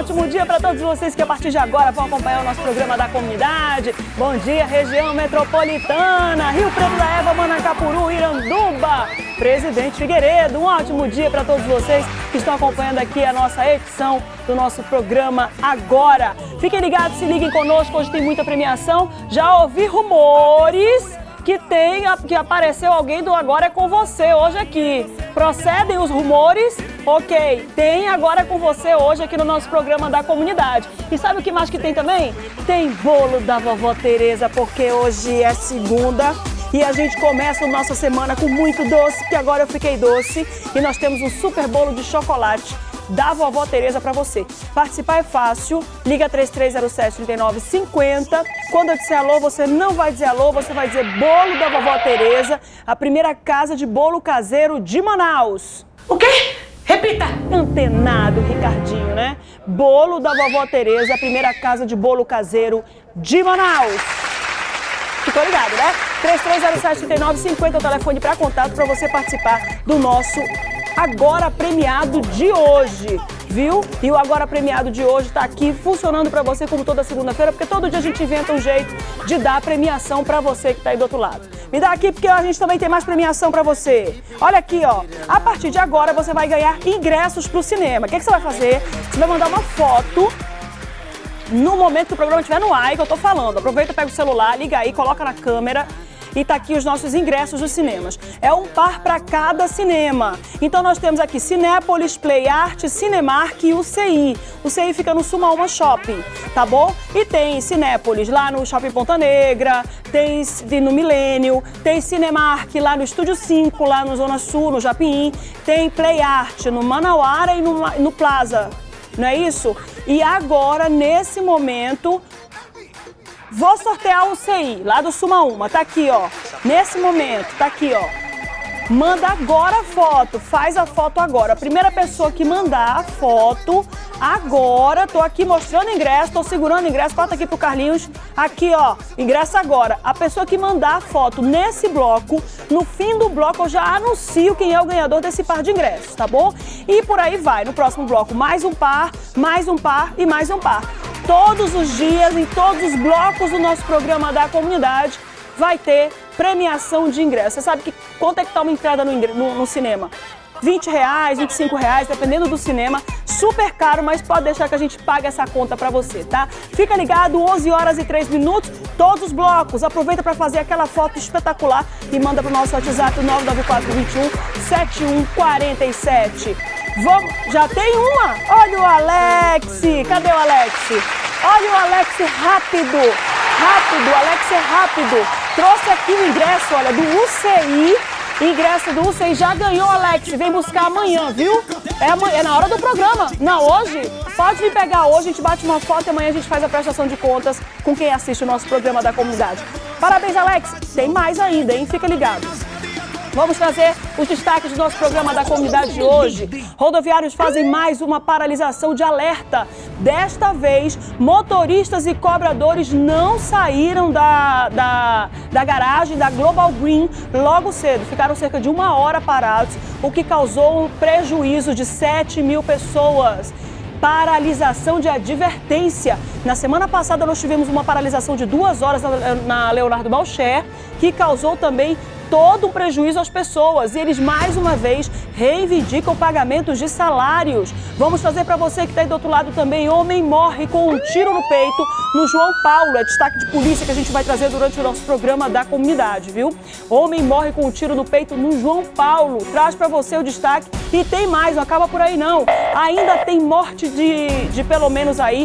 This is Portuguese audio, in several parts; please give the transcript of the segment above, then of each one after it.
ótimo dia para todos vocês que a partir de agora vão acompanhar o nosso programa da comunidade. Bom dia, região metropolitana, Rio Preto da Eva, Manacapuru, Iranduba, Presidente Figueiredo. Um ótimo dia para todos vocês que estão acompanhando aqui a nossa edição do nosso programa Agora. Fiquem ligados, se liguem conosco, hoje tem muita premiação. Já ouvi rumores que apareceu alguém do Agora é com você hoje aqui. Procedem os rumores? Ok, tem Agora é com você hoje aqui no nosso programa da comunidade. E sabe o que mais que tem também? Tem bolo da vovó Tereza, porque hoje é segunda e a gente começa a nossa semana com muito doce, que agora eu fiquei doce. E nós temos um super bolo de chocolate da vovó Tereza para você. Participar é fácil, liga 3307-3950. Quando eu disser alô, você não vai dizer alô, você vai dizer bolo da vovó Tereza, a primeira casa de bolo caseiro de Manaus. O quê? Repita! Antenado, Ricardinho, né? Bolo da vovó Tereza, a primeira casa de bolo caseiro de Manaus. Ficou ligado, né? 3307-3950 é o telefone para contato para você participar do nosso Agora Premiado de hoje, viu? E o Agora Premiado de hoje está aqui funcionando para você como toda segunda-feira, porque todo dia a gente inventa um jeito de dar a premiação para você que está aí do outro lado. Me dá aqui porque a gente também tem mais premiação para você. Olha aqui, ó. A partir de agora você vai ganhar ingressos para o cinema. O que você vai fazer? Você vai mandar uma foto no momento que o programa estiver no ar, que eu tô falando. Aproveita, pega o celular, liga aí, coloca na câmera. E tá aqui os nossos ingressos dos cinemas. É um par para cada cinema. Então nós temos aqui Cinépolis, Play Art, Cinemark e UCI. O UCI fica no Sumauma Shopping, tá bom? E tem Cinépolis lá no Shopping Ponta Negra, tem no Milênio, tem Cinemark lá no Estúdio 5, lá no Zona Sul, no Japim. Tem Play Art no Manauara e no Plaza, não é isso? E agora, nesse momento, vou sortear o UCI, lá do Sumauma, tá aqui, ó. Nesse momento, tá aqui, ó. Manda agora a foto, faz a foto agora. A primeira pessoa que mandar a foto agora, tô aqui mostrando o ingresso, tô segurando o ingresso, bota aqui pro Carlinhos. Aqui, ó, ingresso agora. A pessoa que mandar a foto nesse bloco, no fim do bloco eu já anuncio quem é o ganhador desse par de ingressos, tá bom? E por aí vai, no próximo bloco, mais um par e mais um par. Todos os dias, em todos os blocos do nosso programa da comunidade, vai ter premiação de ingresso. Você sabe que quanto é que tá uma entrada no cinema? R$20, R$25, dependendo do cinema. Super caro, mas pode deixar que a gente pague essa conta pra você, tá? Fica ligado, 11 horas e 3 minutos, todos os blocos. Aproveita para fazer aquela foto espetacular e manda pro nosso WhatsApp 99421-7147. Vamos, já tem uma? Olha o Alex! Cadê o Alex? Olha o Alex rápido! Rápido, Alex é rápido! Trouxe aqui o ingresso, olha, do UCI. Ingresso do UCI, já ganhou, Alex. Vem buscar amanhã, viu? É na hora do programa. Não, hoje? Pode vir pegar hoje, a gente bate uma foto e amanhã a gente faz a prestação de contas com quem assiste o nosso programa da comunidade. Parabéns, Alex. Tem mais ainda, hein? Fica ligado. Vamos trazer os destaques do nosso programa da comunidade de hoje. Rodoviários fazem mais uma paralisação de alerta. Desta vez, motoristas e cobradores não saíram da garagem da Global Green logo cedo. Ficaram cerca de 1 hora parados, o que causou um prejuízo de 7.000 pessoas. Paralisação de advertência. Na semana passada nós tivemos uma paralisação de 2 horas na Leonardo Balcher, que causou também todo um prejuízo às pessoas. E eles, mais uma vez, reivindicam pagamentos de salários. Vamos trazer para você que está aí do outro lado também. Homem morre com um tiro no peito no João Paulo. É destaque de polícia que a gente vai trazer durante o nosso programa da comunidade, viu? Homem morre com um tiro no peito no João Paulo. Traz para você o destaque. E tem mais, não acaba por aí não. Ainda tem morte de pelo menos aí,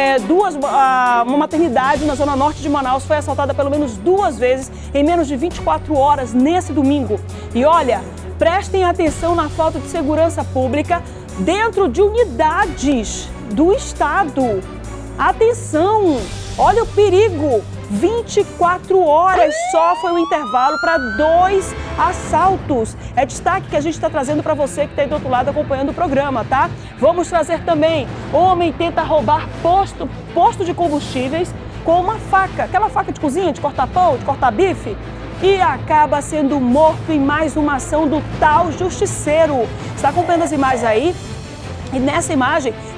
uma maternidade na zona norte de Manaus foi assaltada pelo menos 2 vezes em menos de 24 horas nesse domingo. E olha, prestem atenção na falta de segurança pública dentro de unidades do Estado. Atenção, olha o perigo. 24 horas só foi o intervalo para 2 assaltos. É destaque que a gente está trazendo para você que está aí do outro lado acompanhando o programa, tá? Vamos trazer também, homem tenta roubar posto de combustíveis com uma faca, aquela faca de cozinha, de cortar pão, de cortar bife, e acaba sendo morto em mais uma ação do tal justiceiro. Está acompanhando as imagens aí? E nessa imagem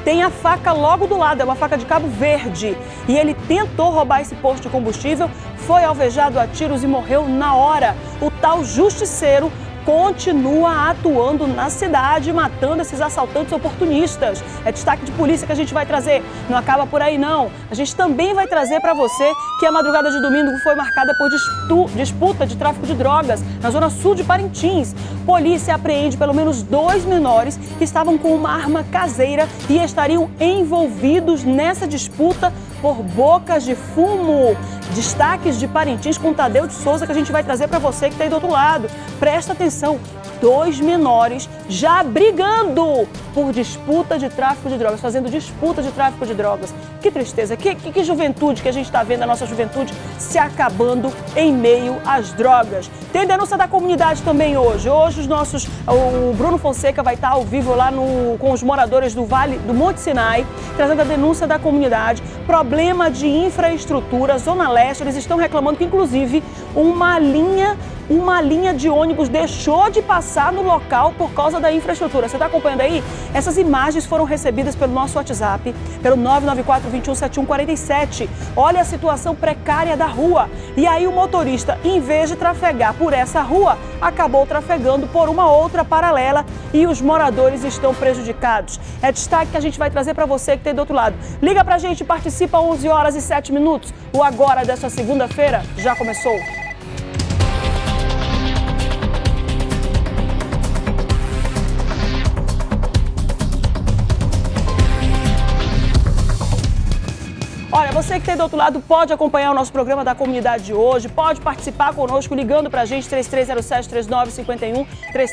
tem a faca logo do lado, é uma faca de cabo verde. E ele tentou roubar esse posto de combustível, foi alvejado a tiros e morreu na hora. O tal justiceiro continua atuando na cidade, matando esses assaltantes oportunistas. É destaque de polícia que a gente vai trazer. Não acaba por aí, não. A gente também vai trazer para você que a madrugada de domingo foi marcada por disputa de tráfico de drogas na zona sul de Parintins. Polícia apreende pelo menos 2 menores que estavam com uma arma caseira e estariam envolvidos nessa disputa por bocas de fumo. Destaques de Parintins com Tadeu de Souza que a gente vai trazer para você que está aí do outro lado. Presta atenção, 2 menores já brigando por disputa de tráfico de drogas, fazendo disputa de tráfico de drogas. Que tristeza, que juventude que a gente está vendo, a nossa juventude se acabando em meio às drogas. Tem denúncia da comunidade também hoje. Hoje o Bruno Fonseca vai estar ao vivo lá com os moradores do Vale do Monte Sinai, trazendo a denúncia da comunidade. Problema de infraestrutura, Zona Leste, eles estão reclamando que inclusive uma linha de ônibus deixou de passar no local por causa da infraestrutura. Você está acompanhando aí? Essas imagens foram recebidas pelo nosso WhatsApp, pelo 994-217147. Olha a situação precária da rua. E aí o motorista, em vez de trafegar por essa rua, acabou trafegando por uma outra paralela e os moradores estão prejudicados. É destaque que a gente vai trazer para você que tem do outro lado. Liga pra gente, participa 11h07. O Agora desta segunda-feira já começou. Olha, você que está do outro lado pode acompanhar o nosso programa da comunidade de hoje, pode participar conosco ligando para a gente 3307-3951,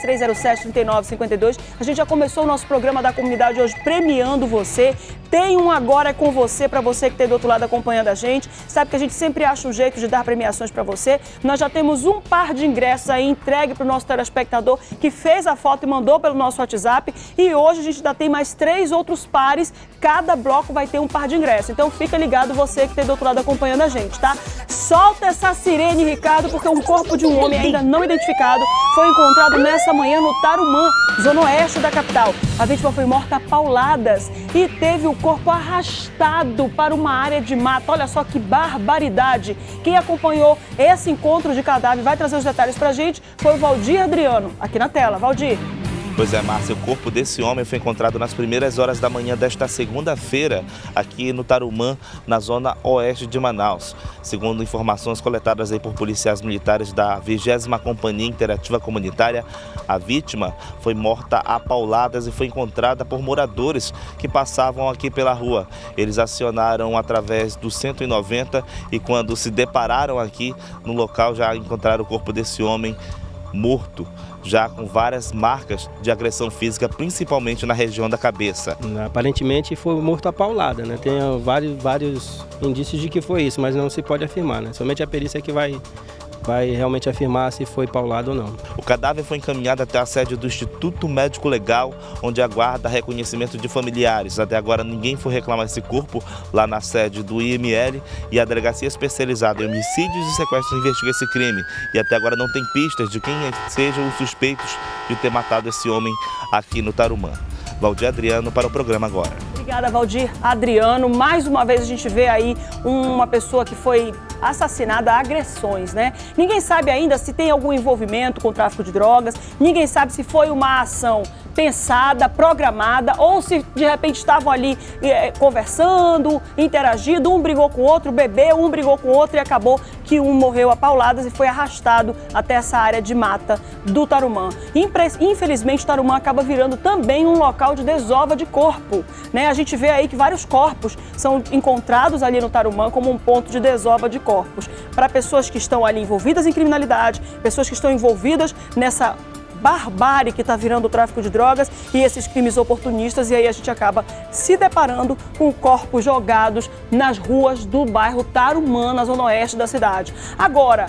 3307-3952. A gente já começou o nosso programa da comunidade hoje premiando você. Tem um Agora com você, para você que está do outro lado acompanhando a gente. Sabe que a gente sempre acha um jeito de dar premiações para você. Nós já temos um par de ingressos aí entregue para o nosso telespectador que fez a foto e mandou pelo nosso WhatsApp. E hoje a gente ainda tem mais 3 outros pares. Cada bloco vai ter um par de ingressos. Então fica ligado você que está do outro lado acompanhando a gente, tá? Solta essa sirene, Ricardo, porque um corpo de um homem ainda não identificado foi encontrado nessa manhã no Tarumã, zona oeste da capital. A vítima foi morta a pauladas e teve o corpo arrastado para uma área de mata. Olha só que barbaridade. Quem acompanhou esse encontro de cadáver vai trazer os detalhes pra gente foi o Valdir Adriano, aqui na tela. Valdir. Pois é, Márcia, o corpo desse homem foi encontrado nas primeiras horas da manhã desta segunda-feira, aqui no Tarumã, na zona oeste de Manaus. Segundo informações coletadas aí por policiais militares da 20ª Companhia Interativa Comunitária, a vítima foi morta a pauladas e foi encontrada por moradores que passavam aqui pela rua. Eles acionaram através do 190 e quando se depararam aqui no local já encontraram o corpo desse homem morto, já com várias marcas de agressão física, principalmente na região da cabeça. Aparentemente foi morto a paulada, né? Tem vários indícios de que foi isso, mas não se pode afirmar, né? Somente a perícia que vai realmente afirmar se foi paulado ou não. O cadáver foi encaminhado até a sede do Instituto Médico Legal, onde aguarda reconhecimento de familiares. Até agora ninguém foi reclamar esse corpo lá na sede do IML e a Delegacia Especializada em Homicídios e Sequestros investiga esse crime. E até agora não tem pistas de quem sejam os suspeitos de ter matado esse homem aqui no Tarumã. Valdir Adriano para o programa Agora. Obrigada, Valdir Adriano. Mais uma vez a gente vê aí uma pessoa que foi assassinada a agressões, né? Ninguém sabe ainda se tem algum envolvimento com o tráfico de drogas, ninguém sabe se foi uma ação pensada, programada, ou se de repente estavam ali conversando, interagindo, um brigou com o outro, bebeu, um brigou com o outro e acabou que um morreu a pauladas e foi arrastado até essa área de mata do Tarumã. Infelizmente, o Tarumã acaba virando também um local de desova de corpo, né? A gente vê aí que vários corpos são encontrados ali no Tarumã como um ponto de desova de corpos. Para pessoas que estão ali envolvidas em criminalidade, pessoas que estão envolvidas nessa barbárie que está virando o tráfico de drogas e esses crimes oportunistas, e aí a gente acaba se deparando com corpos jogados nas ruas do bairro Tarumã, na zona oeste da cidade. Agora,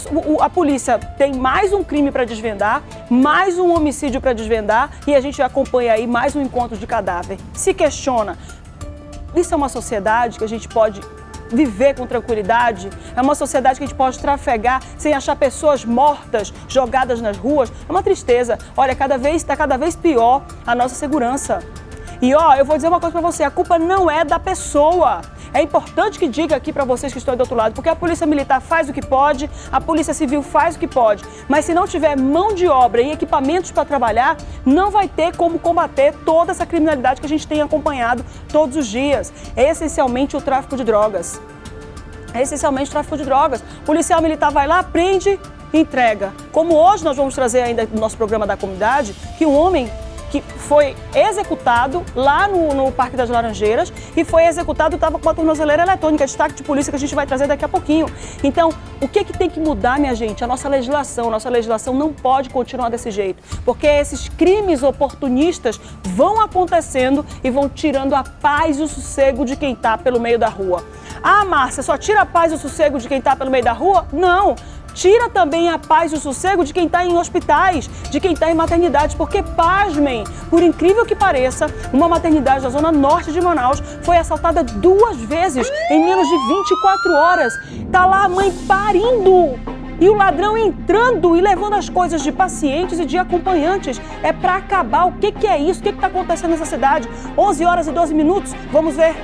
a polícia tem mais um crime para desvendar, mais um homicídio para desvendar e a gente acompanha aí mais um encontro de cadáver. Se questiona, isso é uma sociedade que a gente pode viver com tranquilidade? É uma sociedade que a gente pode trafegar sem achar pessoas mortas, jogadas nas ruas? É uma tristeza. Olha, está cada vez pior a nossa segurança. E ó, eu vou dizer uma coisa para você, a culpa não é da pessoa. É importante que diga aqui para vocês que estão do outro lado, porque a Polícia Militar faz o que pode, a Polícia Civil faz o que pode, mas se não tiver mão de obra e equipamentos para trabalhar, não vai ter como combater toda essa criminalidade que a gente tem acompanhado todos os dias. É essencialmente o tráfico de drogas. É essencialmente o tráfico de drogas. O policial militar vai lá, prende e entrega. Como hoje nós vamos trazer ainda no nosso programa da comunidade, que um homem que foi executado lá no Parque das Laranjeiras e foi executado, estava com uma tornozeleira eletrônica, destaque de polícia que a gente vai trazer daqui a pouquinho. Então, o que tem que mudar, minha gente? A nossa legislação não pode continuar desse jeito, porque esses crimes oportunistas vão acontecendo e vão tirando a paz e o sossego de quem está pelo meio da rua. Ah, Márcia, só tira a paz e o sossego de quem está pelo meio da rua? Não! Tira também a paz e o sossego de quem está em hospitais, de quem está em maternidades, porque, pasmem, por incrível que pareça, uma maternidade da zona norte de Manaus foi assaltada 2 vezes em menos de 24 horas. Tá lá a mãe parindo e o ladrão entrando e levando as coisas de pacientes e de acompanhantes. É para acabar. O que é isso? O que está acontecendo nessa cidade? 11 horas e 12 minutos. Vamos ver.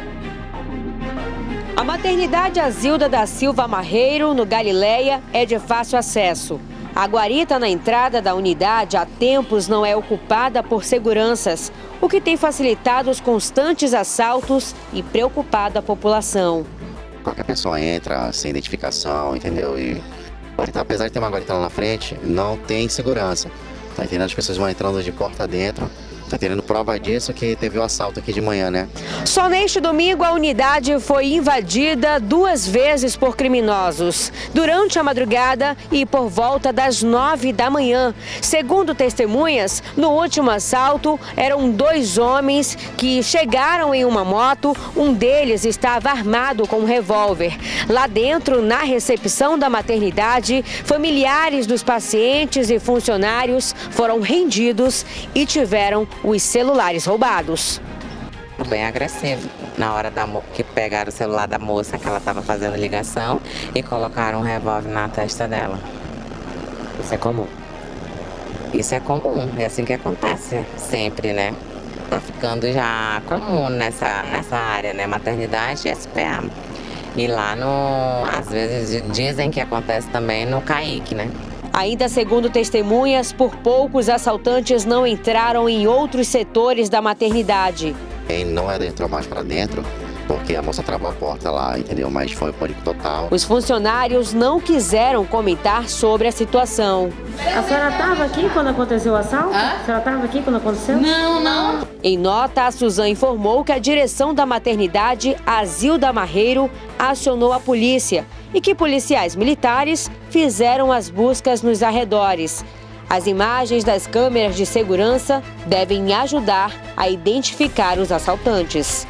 A maternidade Azilda da Silva Marreiro, no Galileia, é de fácil acesso. A guarita na entrada da unidade há tempos não é ocupada por seguranças, o que tem facilitado os constantes assaltos e preocupado a população. Qualquer pessoa entra sem identificação, entendeu? E apesar de ter uma guarita lá na frente, não tem segurança. Tá entendendo? As pessoas vão entrando de porta dentro. Tá tendo prova disso que teve o assalto aqui de manhã, né? Só neste domingo a unidade foi invadida 2 vezes por criminosos, durante a madrugada e por volta das 9 da manhã. Segundo testemunhas, no último assalto eram 2 homens que chegaram em uma moto, um deles estava armado com um revólver. Lá dentro, na recepção da maternidade, familiares dos pacientes e funcionários foram rendidos e tiveram os celulares roubados. Bem agressivo. Na hora que pegaram o celular da moça, que ela estava fazendo ligação, e colocaram um revólver na testa dela. Isso é comum. Isso é comum, é assim que acontece sempre, né? Tá ficando já comum nessa área, né? Maternidade e SPA. E lá às vezes dizem que acontece também no CAIC, né? Ainda segundo testemunhas, por pouco os assaltantes não entraram em outros setores da maternidade. Quem não entrou mais para dentro, porque a moça travou a porta lá, entendeu? Mas foi um pânico total. Os funcionários não quiseram comentar sobre a situação. A senhora estava aqui quando aconteceu o assalto? A senhora estava aqui quando aconteceu? Não. Em nota, a Suzane informou que a direção da maternidade Azilda Marreiro acionou a polícia e que policiais militares fizeram as buscas nos arredores. As imagens das câmeras de segurança devem ajudar a identificar os assaltantes.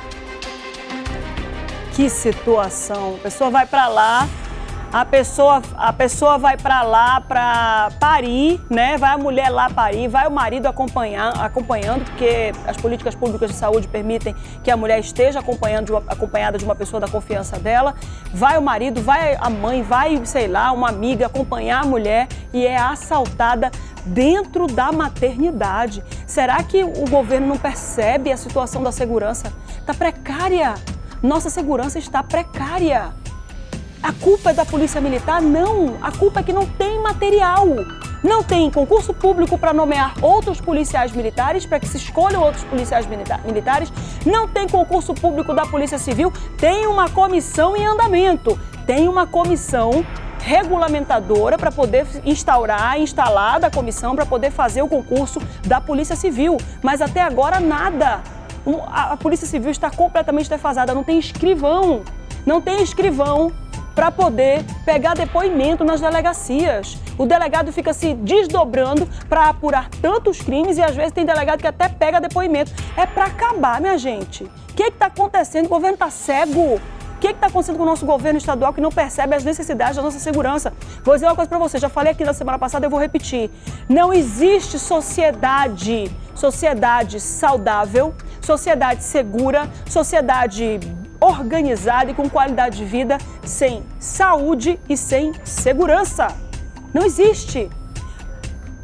Que situação! A pessoa vai para lá, a pessoa vai para lá para parir, né? Vai a mulher lá parir, vai o marido acompanhando, porque as políticas públicas de saúde permitem que a mulher esteja acompanhada de uma pessoa da confiança dela. Vai o marido, vai a mãe, vai, sei lá, uma amiga acompanhar a mulher e é assaltada dentro da maternidade. Será que o governo não percebe a situação da segurança? Está precária. Nossa segurança está precária. A culpa é da Polícia Militar? Não. A culpa é que não tem material. Não tem concurso público para nomear outros policiais militares, para que se escolham outros policiais militares. Não tem concurso público da Polícia Civil. Tem uma comissão em andamento. Tem uma comissão regulamentadora para poder instalar da comissão para poder fazer o concurso da Polícia Civil. Mas até agora nada. A Polícia Civil está completamente defasada, não tem escrivão. Não tem escrivão para poder pegar depoimento nas delegacias. O delegado fica se desdobrando para apurar tantos crimes e às vezes tem delegado que até pega depoimento. É para acabar, minha gente. O que está acontecendo? O governo está cego. O que está acontecendo com o nosse governo estadual que não percebe as necessidades da nossa segurança? Vou dizer uma coisa para você, já falei aqui na semana passada, eu vou repetir. Não existe sociedade saudável, sociedade segura, sociedade organizada e com qualidade de vida sem saúde e sem segurança. Não existe.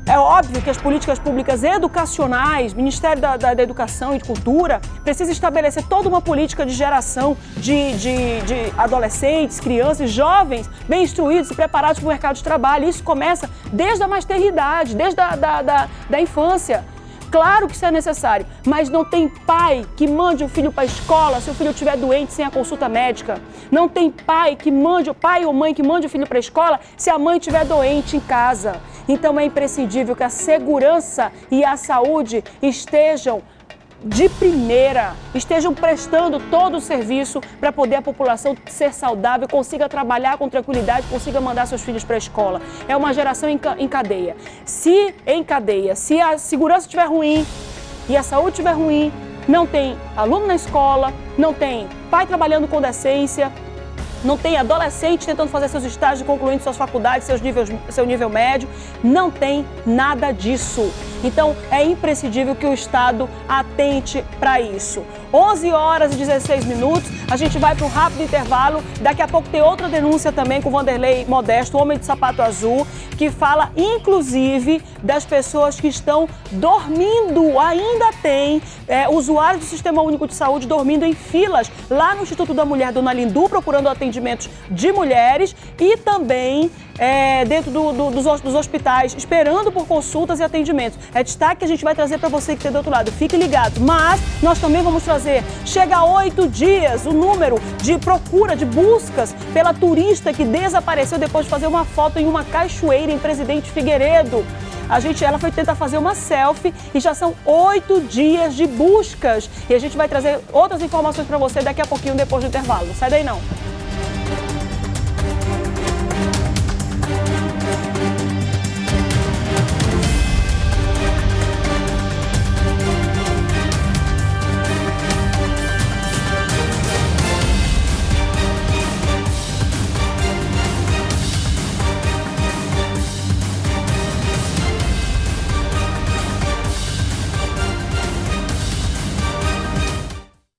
É óbvio que as políticas públicas educacionais, Ministério da Educação e de Cultura, precisa estabelecer toda uma política de geração de adolescentes, crianças, jovens bem instruídos e preparados para o mercado de trabalho. Isso começa desde a mais tenra idade, desde da infância. Claro que isso é necessário, mas não tem pai que mande o filho para a escola se o filho estiver doente sem a consulta médica. Não tem pai ou mãe que mande o filho para a escola se a mãe estiver doente em casa. Então é imprescindível que a segurança e a saúde estejam de primeira, estejam prestando todo o serviço para poder a população ser saudável, consiga trabalhar com tranquilidade, consiga mandar seus filhos para a escola. É uma geração em cadeia. Se a segurança estiver ruim e a saúde estiver ruim, não tem aluno na escola, não tem pai trabalhando com decência, não tem adolescente tentando fazer seus estágios, concluindo suas faculdades, seu nível médio, não tem nada disso. Então, é imprescindível que o Estado atente para isso. 11 horas e 16 minutos, a gente vai para um rápido intervalo. Daqui a pouco tem outra denúncia também com o Vanderlei Modesto, o homem de sapato azul, que fala, inclusive, das pessoas que estão dormindo. Ainda tem usuários do Sistema Único de Saúde dormindo em filas lá no Instituto da Mulher Dona Lindu, procurando atendimentos de mulheres e também dentro dos hospitais, esperando por consultas e atendimentos. É destaque que a gente vai trazer para você que está do outro lado. Fique ligado. Mas nós também vamos trazer, chega a 8 dias, o número de procura, de buscas pela turista que desapareceu depois de fazer uma foto em uma cachoeira em Presidente Figueiredo. Ela foi tentar fazer uma selfie e já são 8 dias de buscas. E a gente vai trazer outras informações para você daqui a pouquinho, depois do intervalo. Não sai daí não.